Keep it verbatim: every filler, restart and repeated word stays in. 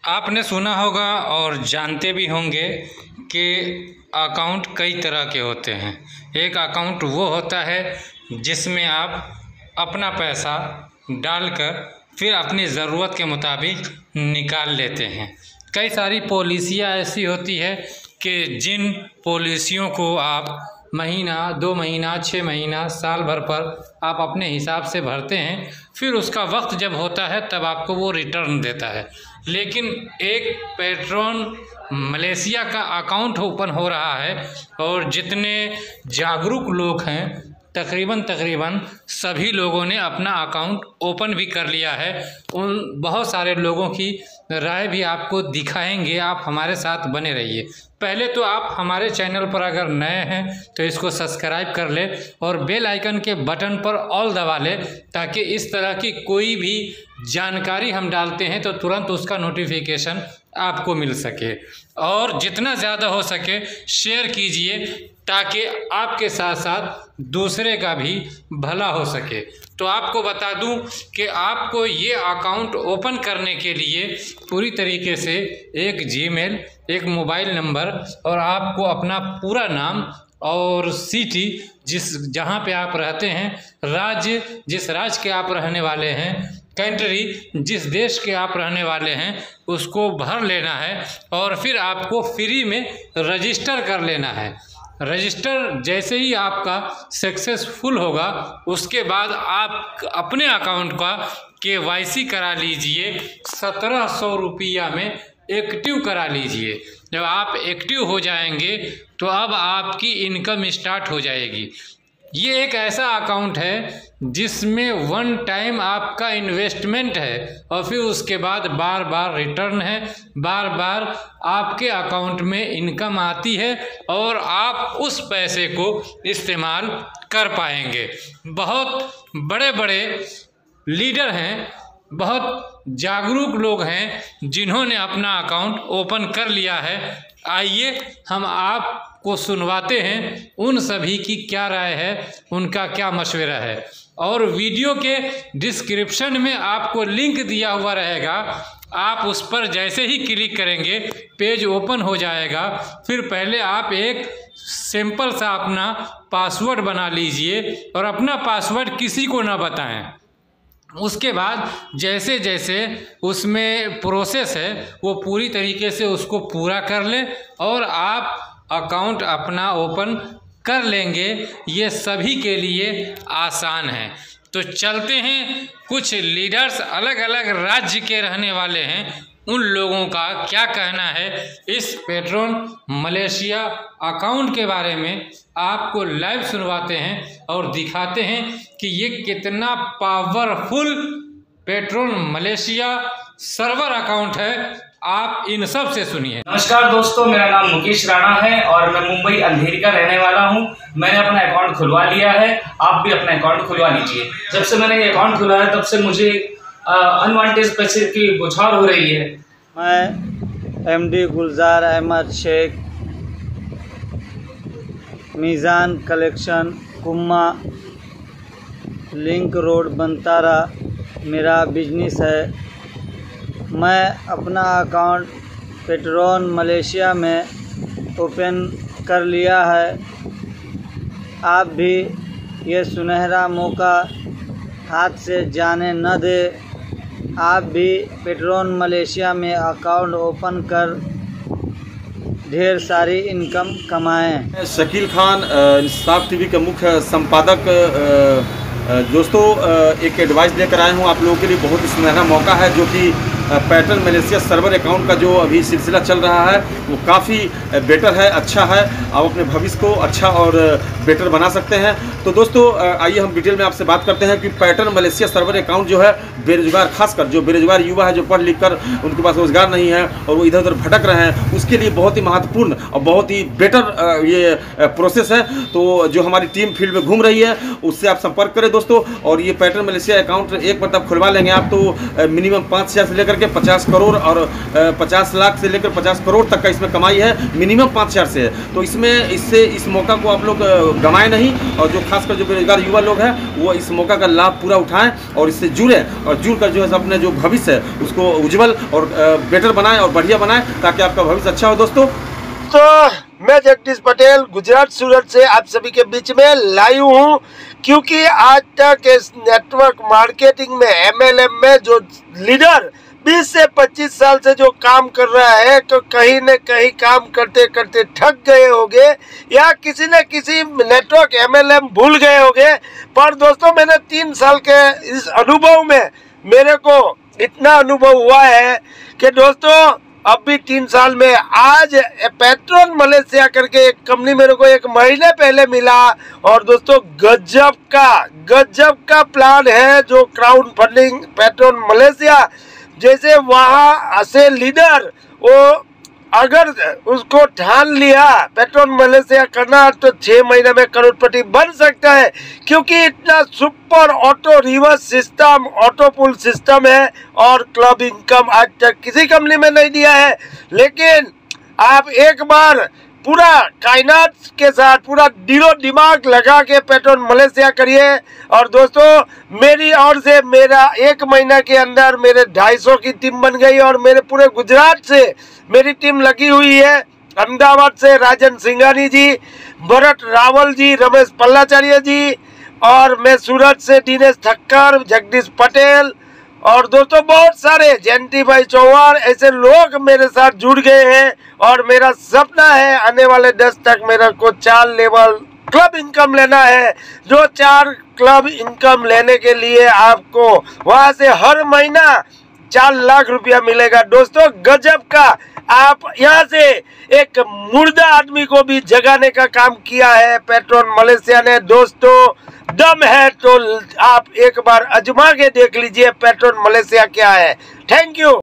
आपने सुना होगा और जानते भी होंगे कि अकाउंट कई तरह के होते हैं। एक अकाउंट वो होता है जिसमें आप अपना पैसा डालकर फिर अपनी ज़रूरत के मुताबिक निकाल लेते हैं। कई सारी पॉलिसियाँ ऐसी होती है कि जिन पॉलिसियों को आप महीना, दो महीना, छः महीना, साल भर पर आप अपने हिसाब से भरते हैं, फिर उसका वक्त जब होता है तब आपको वो रिटर्न देता है। लेकिन एक पेट्रॉन मलेशिया का अकाउंट ओपन हो रहा है और जितने जागरूक लोग हैं तकरीबन तकरीबन सभी लोगों ने अपना अकाउंट ओपन भी कर लिया है। उन बहुत सारे लोगों की राय भी आपको दिखाएंगे, आप हमारे साथ बने रहिए। पहले तो आप हमारे चैनल पर अगर नए हैं तो इसको सब्सक्राइब कर ले और बेल आइकन के बटन पर ऑल दबा ले, ताकि इस तरह की कोई भी जानकारी हम डालते हैं तो तुरंत उसका नोटिफिकेशन आपको मिल सके। और जितना ज़्यादा हो सके शेयर कीजिए ताकि आपके साथ साथ दूसरे का भी भला हो सके। तो आपको बता दूं कि आपको ये अकाउंट ओपन करने के लिए पूरी तरीके से एक जीमेल, एक मोबाइल नंबर और आपको अपना पूरा नाम और सिटी जिस जहां पे आप रहते हैं, राज्य जिस राज्य के आप रहने वाले हैं, कंट्री जिस देश के आप रहने वाले हैं, उसको भर लेना है और फिर आपको फ्री में रजिस्टर कर लेना है। रजिस्टर जैसे ही आपका सक्सेसफुल होगा उसके बाद आप अपने अकाउंट का के वाई सी करा लीजिए। सत्रह सौ रुपया में एक्टिव करा लीजिए। जब आप एक्टिव हो जाएंगे तो अब आपकी इनकम स्टार्ट हो जाएगी। ये एक ऐसा अकाउंट है जिसमें वन टाइम आपका इन्वेस्टमेंट है और फिर उसके बाद बार बार रिटर्न है, बार बार आपके अकाउंट में इनकम आती है और आप उस पैसे को इस्तेमाल कर पाएंगे। बहुत बड़े बड़े लीडर हैं, बहुत जागरूक लोग हैं जिन्होंने अपना अकाउंट ओपन कर लिया है। आइए हम आपको सुनवाते हैं उन सभी की क्या राय है, उनका क्या मशवरा है। और वीडियो के डिस्क्रिप्शन में आपको लिंक दिया हुआ रहेगा, आप उस पर जैसे ही क्लिक करेंगे पेज ओपन हो जाएगा। फिर पहले आप एक सिंपल सा अपना पासवर्ड बना लीजिए और अपना पासवर्ड किसी को ना बताएं। उसके बाद जैसे जैसे उसमें प्रोसेस है वो पूरी तरीके से उसको पूरा कर लें और आप अकाउंट अपना ओपन कर लेंगे। ये सभी के लिए आसान है। तो चलते हैं, कुछ लीडर्स अलग अलग राज्य के रहने वाले हैं, उन लोगों का क्या कहना है इस पेट्रॉन मलेशिया अकाउंट के बारे में आपको लाइव सुनवाते हैं और दिखाते हैं कि ये कितना powerful Petron Malaysia server account है। आप इन सब से सुनिए। नमस्कार दोस्तों, मेरा नाम मुकेश राणा है और मैं मुंबई अंधेरी का रहने वाला हूं। मैंने अपना अकाउंट खुलवा लिया है, आप भी अपना अकाउंट खुलवा लीजिए। जब से मैंने ये अकाउंट खुलवाया है तब से मुझे अनवांटेड पैसे की बौछार हो रही है। मैं एमडी गुलजार अहमद शेख, मीज़ान कलेक्शन, कुम्मा, लिंक रोड, बनतारा मेरा बिजनेस है। मैं अपना अकाउंट पेट्रॉन मलेशिया में ओपन कर लिया है। आप भी ये सुनहरा मौका हाथ से जाने न दे। आप भी पेट्रॉन मलेशिया में अकाउंट ओपन कर ढेर सारी इनकम कमाएं। शकील खान, इंसाफ टीवी का मुख्य संपादक। दोस्तों, एक एडवाइस लेकर आए हूँ आप लोगों के लिए। बहुत ही सुनहरा मौका है जो कि पेट्रॉन मलेशिया सर्वर अकाउंट का जो अभी सिलसिला चल रहा है वो काफ़ी बेटर है, अच्छा है। आप अपने भविष्य को अच्छा और बेटर बना सकते हैं। तो दोस्तों, आइए हम डिटेल में आपसे बात करते हैं कि पेट्रॉन मलेशिया सर्वर अकाउंट जो है बेरोजगार, खासकर जो बेरोजगार युवा है, जो पढ़ लिख कर उनके पास रोजगार नहीं है और वो इधर उधर भटक रहे हैं, उसके लिए बहुत ही महत्वपूर्ण और बहुत ही बेटर ये प्रोसेस है। तो जो हमारी टीम फील्ड में घूम रही है उससे आप संपर्क करें दोस्तों। और ये पेट्रॉन मलेशिया अकाउंट एक मतलब खुलवा लेंगे आप तो मिनिमम पाँच हज़ार से लेकर लेकर के पचास करोड़ और पचास लाख से लेकर पचास करोड़ तक का इसमें कमाई है, मिनिमम पाँच हज़ार से है। तो इसमें इससे इस मौका को आप लोग गंवाएं नहीं, और जो खासकर जो बेरोजगार युवा लोग हैं वो इस मौका का लाभ पूरा उठाएं और इससे जुड़ें, और जुड़कर जो है अपने जो भविष्य है उसको उज्जवल और बेटर बनाएं और बढ़िया बनाएं, ताकि आपका भविष्य अच्छा हो। दोस्तों, तो मैं जगदीश पटेल गुजरात सूरत से आप सभी के बीच में लाइव हूँ, क्योंकि आज तक इस नेटवर्क मार्केटिंग में एमएलएम में जो लीडर बीस से पच्चीस साल से जो काम कर रहा है, तो कहीं न कहीं काम करते करते थक गए होंगे या किसी न किसी नेटवर्क एमएलएम भूल गए होंगे। पर दोस्तों, मैंने तीन साल के इस अनुभव में मेरे को इतना अनुभव हुआ है कि दोस्तों अब भी तीन साल में आज पेट्रोन मलेशिया करके एक कंपनी मेरे को एक महीने पहले मिला, और दोस्तों गजब का गजब का प्लान है जो क्राउड फंडिंग पेट्रोन मलेशिया जैसे वहाँ से लीडर वो अगर उसको ठान लिया पेट्रोन मलेशिया करना, तो छः महीने में करोड़पति बन सकता है, क्योंकि इतना super auto reverse system, auto pull system है, और क्लब इनकम आज तक किसी कंपनी में नहीं दिया है। लेकिन आप एक बार पूरा कायनात के साथ पूरा दिलो दिमाग लगा के पेट्रोन मलेशिया करिए। और दोस्तों, मेरी ओर से मेरा एक महीना के अंदर मेरे ढाई सौ की टीम बन गई, और मेरे पूरे गुजरात से मेरी टीम लगी हुई है। अहमदाबाद से राजन सिंघानी जी, भरत रावल जी, रमेश पल्लाचार्य जी, और मैं सूरत से दिनेश ठक्कर, जगदीश पटेल, और दोस्तों बहुत सारे जयंती भाई चौहान, ऐसे लोग मेरे साथ जुड़ गए हैं। और मेरा सपना है आने वाले दस तक मेरा को चार लेवल क्लब इनकम लेना है, जो चार क्लब इनकम लेने के लिए आपको वहां से हर महीना चार लाख रुपया मिलेगा। दोस्तों गजब का, आप यहाँ से एक मुर्दा आदमी को भी जगाने का काम किया है पेट्रोन मलेशिया ने। दोस्तों दम है तो आप एक बार आजमा के देख लीजिए पेट्रोन मलेशिया क्या है। Thank you.